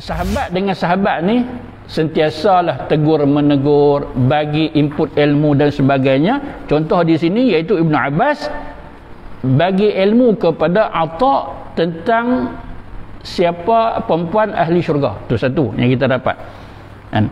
sahabat dengan sahabat ni sentiasalah tegur menegur, bagi input ilmu dan sebagainya. Contoh di sini iaitu Ibnu Abbas bagi ilmu kepada Atha tentang siapa perempuan ahli syurga. Itu satu yang kita dapat kan.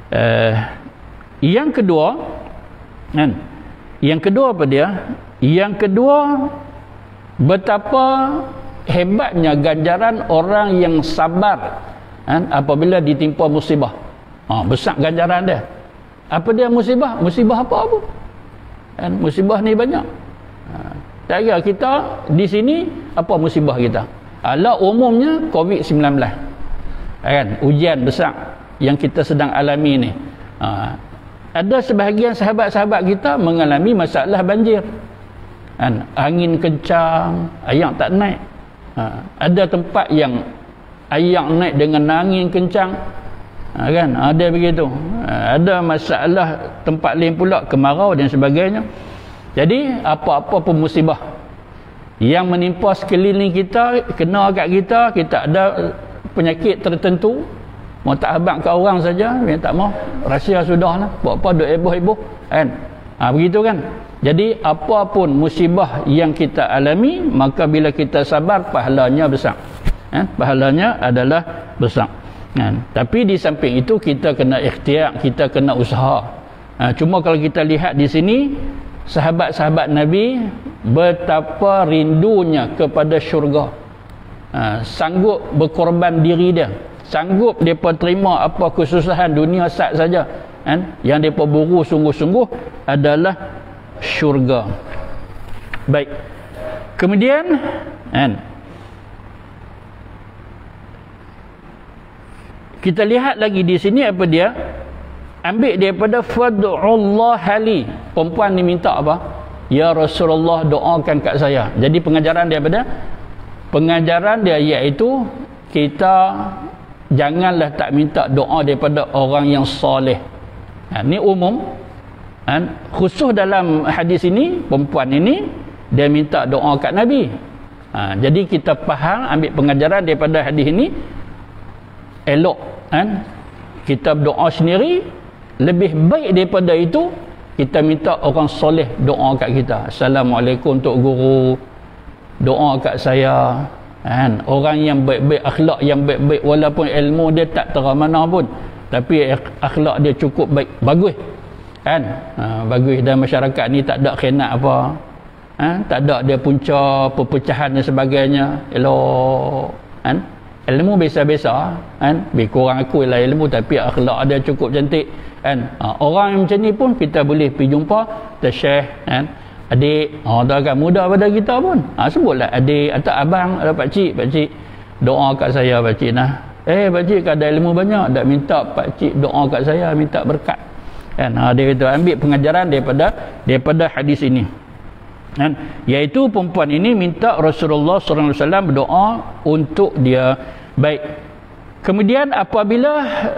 Yang kedua kan, yang kedua apa dia? Yang kedua, betapa hebatnya ganjaran orang yang sabar kan, apabila ditimpa musibah. Besar ganjaran dia. Apa dia musibah? Musibah apa kan, musibah ni banyak. Tak kira kita di sini apa musibah kita. Ala umumnya COVID-19 kan, ujian besar yang kita sedang alami ni. Ada sebahagian sahabat-sahabat kita mengalami masalah banjir kan, angin kencang, air tak naik. Ada tempat yang air naik dengan angin kencang kan, ada begitu. Ada masalah tempat lain pula kemarau dan sebagainya. Jadi apa-apa pun musibah yang menimpa sekeliling kita, kena kat kita, kita ada penyakit tertentu, mau tak habaq kat orang saja, yang tak mau rahsia sudahlah, buat apa duk heboh-heboh kan. Begitu kan. Jadi apapun musibah yang kita alami, maka bila kita sabar, pahalanya besar pahalanya adalah besar kan. Tapi di samping itu kita kena ikhtiar, kita kena usaha. Cuma kalau kita lihat di sini sahabat-sahabat Nabi betapa rindunya kepada syurga, sanggup berkorban diri dia, sanggup mereka terima apa kesusahan dunia sat saja kan. Yang mereka buru sungguh-sungguh adalah syurga. Baik, kemudian kan, kita lihat lagi di sini apa dia ambil daripada fad'ullah li. Perempuan ni minta apa? Ya Rasulullah, doakan kat saya. Jadi pengajaran dia apa dia? Pengajaran dia iaitu kita janganlah tak minta doa daripada orang yang soleh. Ini umum kan? Khusus dalam hadis ini, perempuan ini dia minta doa kat Nabi. Jadi kita faham, ambil pengajaran daripada hadis ini, elok kan? Kita berdoa sendiri, lebih baik daripada itu kita minta orang soleh doa kat kita. Assalamualaikum Tok Guru, doa kat saya kan. Orang yang baik-baik, akhlak yang baik-baik, walaupun ilmu dia tak terang mana pun, tapi akhlak dia cukup baik, bagus kan. Bagus, dan masyarakat ni tak ada khianat apa tak ada dia punca perpecahan dan sebagainya, elok kan. Ilmu biasa-biasa kan, lebih kurang aku lah ilmu, tapi akhlak dia cukup cantik kan. Orang yang macam ni pun kita boleh pergi jumpa, kita share kan. Adik, dia agak muda pada kita pun, sebutlah adik atau abang atau pakcik, doa kat saya pakcik nah. Pakcik ada ilmu banyak, dak minta pakcik doa kat saya, minta berkat kan. Dia kata ambil pengajaran daripada hadis ini kan, iaitu perempuan ini minta Rasulullah SAW berdoa untuk dia. Baik, kemudian apabila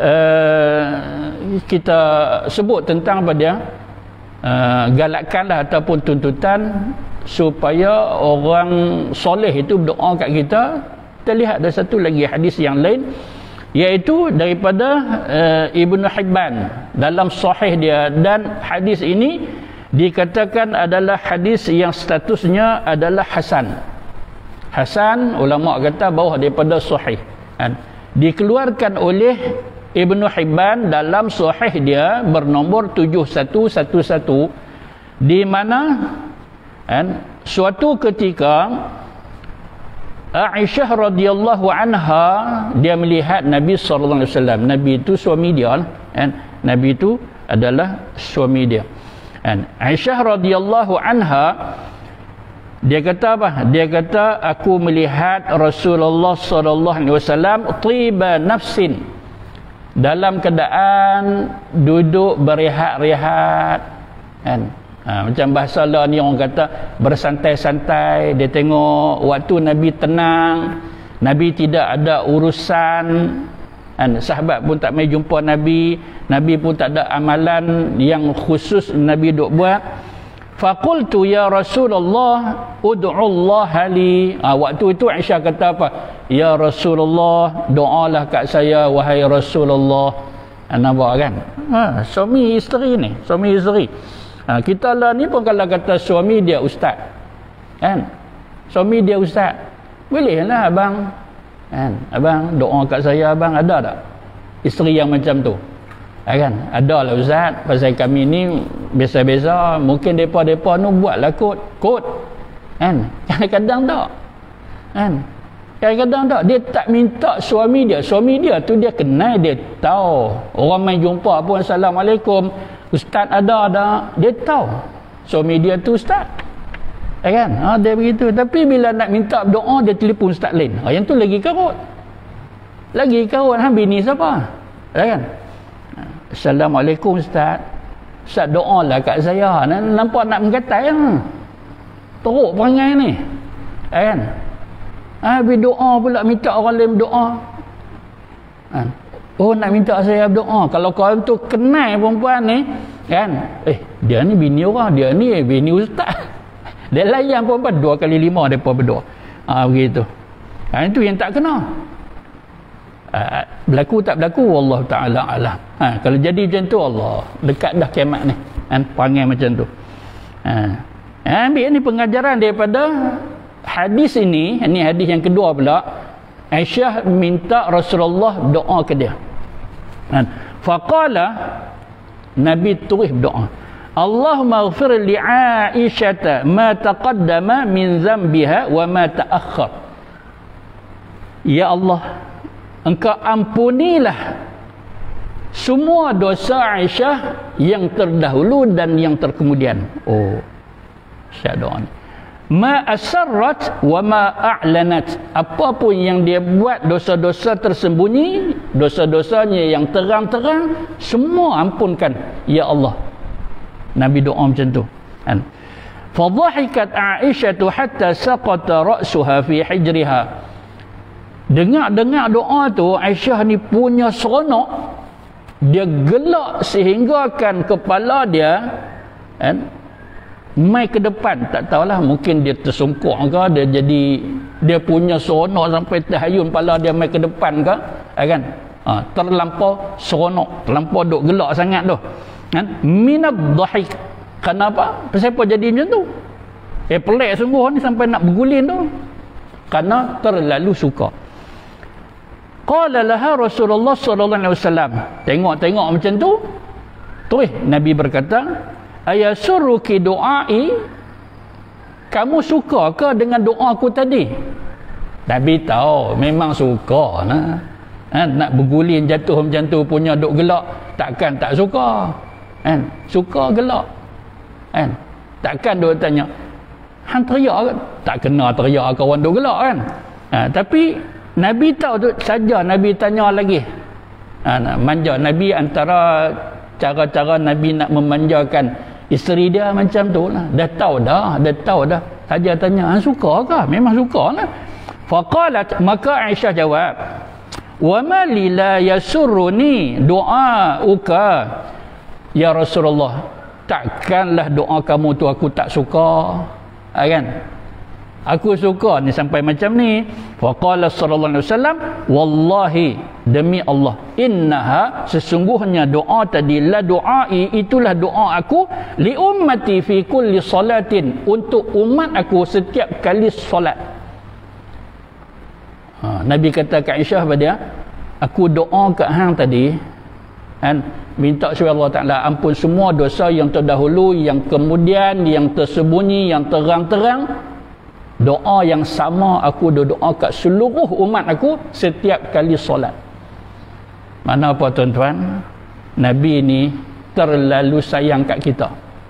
kita sebut tentang apa dia, galakkanlah ataupun tuntutan supaya orang soleh itu berdoa kat kita, kita lihat ada satu lagi hadis yang lain, iaitu daripada Ibnu Hibban dalam sahih dia, dan hadis ini dikatakan adalah hadis yang statusnya adalah hasan. Hasan, ulama kata bawah daripada sahih kan. Dikeluarkan oleh Ibnu Hibban dalam sahih dia bernombor 7111, di mana kan, suatu ketika Aisyah radhiyallahu anha dia melihat Nabi sallallahu alaihi wasallam. Nabi itu suami dia kan. Nabi itu adalah suami dia. Dan Aisyah radhiyallahu anha dia kata apa? Dia kata aku melihat Rasulullah sallallahu alaihi wasallam tiba nafsin, dalam keadaan duduk berehat-rehat kan. Macam bahasa lah ni orang kata bersantai-santai. Dia tengok waktu Nabi tenang, Nabi tidak ada urusan kan. Sahabat pun tak mai jumpa Nabi, Nabi pun tak ada amalan yang khusus Nabi duk buat. Faqultu ya Rasulullah ud'u Allah li. Waktu itu Aisyah kata apa? Ya Rasulullah, doalah kat saya wahai Rasulullah. Nampak kan? Suami isteri ni, suami isteri. Kita lah ni pun kalau kata suami dia ustaz, kan? Suami dia ustaz, bolehlah abang, kan? Abang doa kat saya, abang ada tak isteri yang macam tu? Kan? Ada lah ustaz, pasal kami ni biasa-biasa, mungkin depa-depa ni buatlah kod, kan? Kadang-kadang tak, kan? Kadang-kadang tak, dia tak minta suami dia tu dia kenal, dia tahu. Orang main jumpa pun Assalamualaikum, ustaz ada tak? Dia tahu suami dia tu ustaz, kan? Dia begitu. Tapi bila nak minta doa, dia telefon ustaz lain. Yang tu lagi karut, bini siapa, kan? Assalamualaikum ustaz, ustaz doalah kat saya. Nampak nak mengkatai teruk perangai ni, kan? Habis doa pula, minta orang lain berdoa. Oh, nak minta saya berdoa. Kalau kau tu kenal perempuan ni, kan? Dia ni bini orang, dia ni bini ustaz. Dia layan perempuan 2 kali 5 mereka berdoa. Begitu. Itu yang tak kena. Berlaku tak berlaku wallahu taala alam. Kalau jadi macam tu, Allah dekat dah kiamat ni, kan? Perangai macam tu. Ambil ni pengajaran daripada hadis ini hadis yang kedua pula. Aisyah minta Rasulullah doa ke dia. Faqala, Nabi terus berdoa, Allahumma ighfir li Aisyah ma taqaddama min zambiha wa ma ta'akhkhar. Ya Allah, Engkau ampunilah semua dosa Aisyah yang terdahulu dan yang terkemudian. Syak doa ni. Ma asarrat wa ma a'lanat. Apapun yang dia buat, dosa-dosa tersembunyi, dosa-dosanya yang terang-terang, semua ampunkan ya Allah. Nabi doa macam tu, kan? Fadhahikat Aisyah hatta saqata ra'suha fi hijriha. Dengar doa tu, Aisyah ni punya seronok, dia gelak sehinggakan kepala dia, kan, mai ke depan. Tak tahulah, mungkin dia tersungkuk ke, dia jadi, dia punya seronok sampai terhayun kepala dia mai ke depan ke, kan? Terlampau seronok, terlampau duk gelak sangat tu, kan? Minad dhahik. Kenapa? Siapa jadi macam tu? Pelik sungguh ni sampai nak bergulin tu, kerana terlalu suka. Qala laha Rasulullah sallallahu alaihi wasallam. Tengok macam tu, terus Nabi berkata, ayasurruki doai, kamu suka ke dengan doa aku tadi? Nabi tahu memang suka nah. Nak bergulin jatuh macam tu punya duk gelak, takkan tak suka, kan? Suka gelak, kan? Takkan duk tanya hang teriak ke? Tak kena teriak kawan duk gelak, kan? Tapi Nabi tahu tu saja. Nabi tanya lagi, manja. Nabi antara cara-cara Nabi nak memanjakan isteri dia macam tu lah. Dah tahu dah. Saja tanya, suka ke? Memang suka lah. Faqalat, maka Aisyah jawab, wa ma li la yasurruni du'auka ya Rasulullah. Takkanlah doa kamu tu aku tak suka, kan? Aku suka ni sampai macam ni. Faqala sallallahu alaihi wasallam, wallahi, demi Allah, innaha, sesungguhnya doa tadi, la du'ai, itulah doa aku, li ummati fi kulli salatin, untuk umat aku setiap kali solat. Nabi kata kat Aisyah pada dia, aku doa kat hang tadi, kan, minta supaya Allah Ta'ala ampun semua dosa yang terdahulu, yang kemudian, yang tersembunyi, yang terang-terang. Doa yang sama aku doa kat seluruh umat aku setiap kali solat. Mana apa tuan-tuan, Nabi ni terlalu sayang kat kita.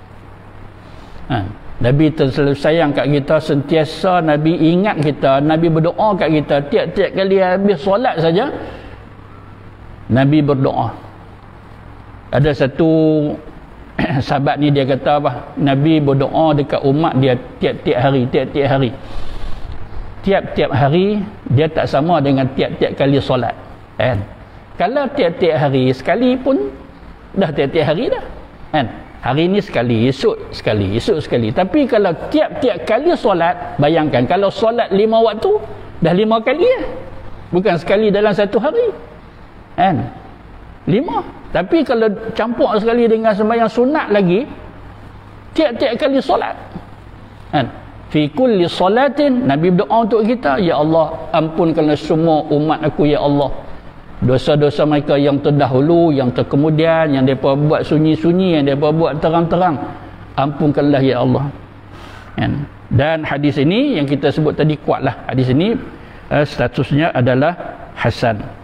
Nabi terlalu sayang kat kita. Sentiasa Nabi ingat kita, Nabi berdoa kat kita. Tiap-tiap kali habis solat saja Nabi berdoa. Ada satu sahabat ni dia kata apa? Nabi berdoa dekat umat dia tiap-tiap hari. Tiap-tiap hari dia tak sama dengan tiap-tiap kali solat, kan? Kalau tiap-tiap hari sekali pun dah tiap-tiap hari dah, kan? Hari ni sekali, esok sekali, esok sekali. Tapi kalau tiap-tiap kali solat, bayangkan kalau solat 5 waktu, dah 5 kali ya. Bukan sekali dalam satu hari. Kan? 5. Tapi kalau campur sekali dengan sembahyang sunat lagi, tiap-tiap kali solat. Kan? Fi kulli salatin, Nabi berdoa untuk kita, ya Allah, ampunkanlah semua umat aku ya Allah. Dosa-dosa mereka yang terdahulu, yang terkemudian, yang mereka buat sunyi-sunyi, yang mereka buat terang-terang, ampunkanlah ya Allah. Dan hadis ini yang kita sebut tadi kuatlah. Hadis ini statusnya adalah hasan.